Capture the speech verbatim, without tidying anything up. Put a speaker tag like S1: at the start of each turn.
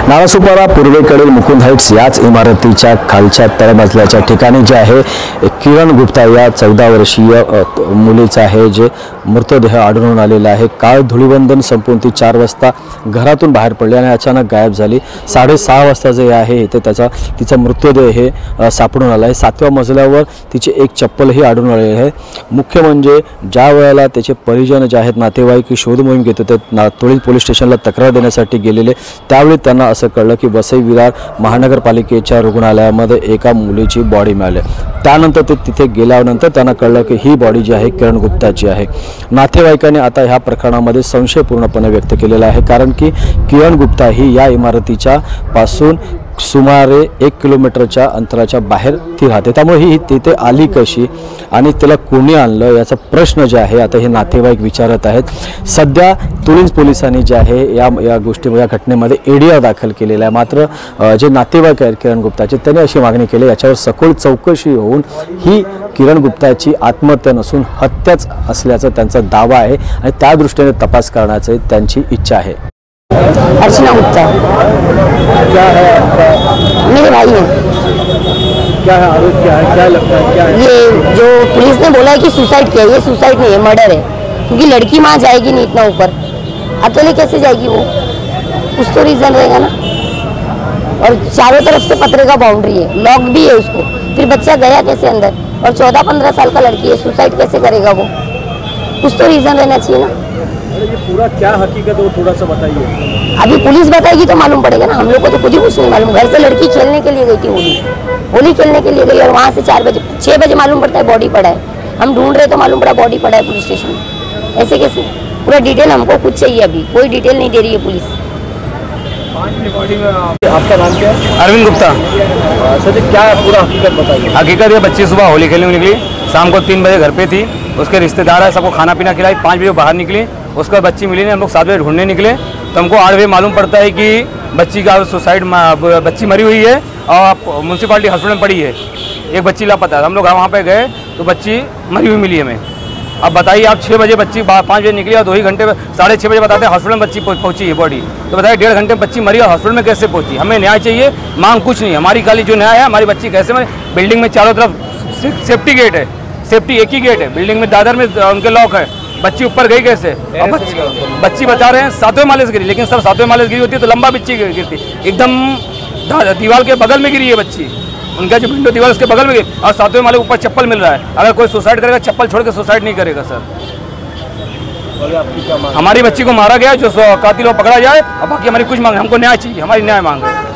S1: नालासोपारा पूर्वेकडील मुकुंद हाइट्स याच इमारतीच्या खालच्या तळमजल्याच्या ठिकाणी जे आहे किरण गुप्ता या चौदा वर्षीय मुलीचा आहे जे मृतदेह आढळून आलेला आहे। काळ धुळीवंदन संपून ती चार वाजता घरातून बाहेर पडली आणि अचानक गायब झाली। साडेसहा वाजता जे आहे ते त्याचा तिचा मृतदेह हे सापडून आला आहे। सातव्या मजल्यावर तिचे एक चप्पलही आढळून आले आहे। मुख्य म्हणजे ज्या वेळेला त्याचे परिजन जे आहेत नातेवाईक शोध मोहीम घेत होते तुळील पोलीस स्टेशनला तक्रार देण्यासाठी गेलेले त्यावेळी त्यांना असं कळलं की वसई विरार महानगरपालिकेच्या रुग्णालयामध्ये एका मुलीची बॉडी मिळाली। त्यानंतर ते तिथे गेल्यानंतर त्यांना कळलं की ही बॉडी जी आहे किरण गुप्ताची आहे। नातेवाईकांनी आता ह्या प्रकरणामध्ये संशय पूर्णपणे व्यक्त केलेला आहे कारण की किरण गुप्ता ही या इमारतीच्या पासून सुमारे एक किलोमीटरच्या अंतराच्या बाहेर ती राहते। त्यामुळे ही तिथे आली कशी आणि तिला कोणी आणलं याचा प्रश्न जे आहे आता हे नातेवाईक विचारत आहेत। सध्या तुळील पोलिसांनी जे आहे या या गोष्टी या घटनेमध्ये एडीआर दाखल केलेला आहे। मात्र जे नातेवाईक आहेत किरण गुप्ताचे त्यांनी अशी मागणी केली याच्यावर सखोल चौकशी होऊन ही किरण गुप्ताची आत्महत्या नसून हत्याच असल्याचा त्यांचा दावा आहे आणि त्या दृष्टीने तपास करण्याची त्यांची इच्छा आहे।
S2: अर्चना गुप्ता
S1: क्या है आपका?
S2: मेरे भाई हैं।
S1: क्या है आरोप, क्या है, क्या लगता है, क्या है?
S2: ये जो पुलिस ने बोला है कि सुसाइड किया, ये सुसाइड नहीं है, मर्डर है। क्योंकि लड़की वहाँ जाएगी नहीं इतना ऊपर, अकेले कैसे जाएगी वो? कुछ तो रीजन रहेगा ना। और चारों तरफ से पत्रे का बाउंड्री है, लॉक भी है उसको, फिर बच्चा गया कैसे अंदर? और चौदह पंद्रह साल का लड़की है, सुसाइड कैसे करेगा वो? कुछ तो रीजन रहना चाहिए ना।
S1: ये पूरा क्या हकीकत है वो थोड़ा सा बताइए।
S2: अभी पुलिस बताएगी तो मालूम पड़ेगा ना, हम लोग को तो खुद ही कुछ नहीं मालूम। घर से लड़की खेलने के लिए गई थी, होली होली खेलने के लिए गई और वहाँ से चार बजे छः बजे मालूम पड़ता है बॉडी पड़ा है। हम ढूंढ रहे तो मालूम पड़ा बॉडी पड़ा है पुलिस स्टेशन में। ऐसे कैसे? पूरा डिटेल हमको खुद चाहिए, अभी कोई डिटेल नहीं दे रही है पुलिस।
S1: आपका नाम क्या है?
S3: अरविंद गुप्ता।
S1: सर क्या पूरा हकीकत बताइए।
S3: हकीकत ये बच्ची सुबह होली खेलने निकली, शाम को तीन बजे घर पे थी, उसके रिश्तेदार है सबको खाना पीना खिलाई, पाँच बजे बाहर निकली, उसका बच्ची मिली नहीं। हम लोग सात बजे ढूंढने निकले तो हमको आठ बजे मालूम पड़ता है कि बच्ची का सुसाइड बच्ची मरी हुई है और म्यूनसिपालिटी हॉस्पिटल में पड़ी है, एक बच्ची लापता है। हम लोग वहाँ पे गए तो बच्ची मरी हुई मिली हमें। अब बताइए आप छः बजे बच्ची पाँच बजे निकली और दो ही घंटे साढ़े छः बजे बताते हैं हॉस्पिटल में बच्ची पहुंची है बॉडी, तो बताइए डेढ़ घंटे में बच्ची मरी और हॉस्पिटल में कैसे पहुंची? हमें न्याय चाहिए, मांग कुछ नहीं। हमारी खाली जो न्याय है हमारी बच्ची कैसे मरी। बिल्डिंग में चारों तरफ सेफ्टी गेट है, सेफ्टी एक ही गेट है, बिल्डिंग में दादर में उनके लॉक है, बच्ची ऊपर गई कैसे? और बच्ची, बच्ची बता रहे हैं सातवें माले से गिरी, लेकिन सर सातवें माले से गिरी होती है तो लंबा बच्ची गिरती, एकदम दीवार के बगल में गिरी है बच्ची, उनका जो विंडो दीवार उसके बगल में गिरी और सातवें माले ऊपर चप्पल मिल रहा है। अगर कोई सुसाइड करेगा चप्पल छोड़ के सुसाइड नहीं करेगा सर। हमारी बच्ची को मारा गया, जो कातिल वो पकड़ा जाए और बाकी हमारी कुछ मांग, हमको न्याय चाहिए, हमारी न्याय मांग है।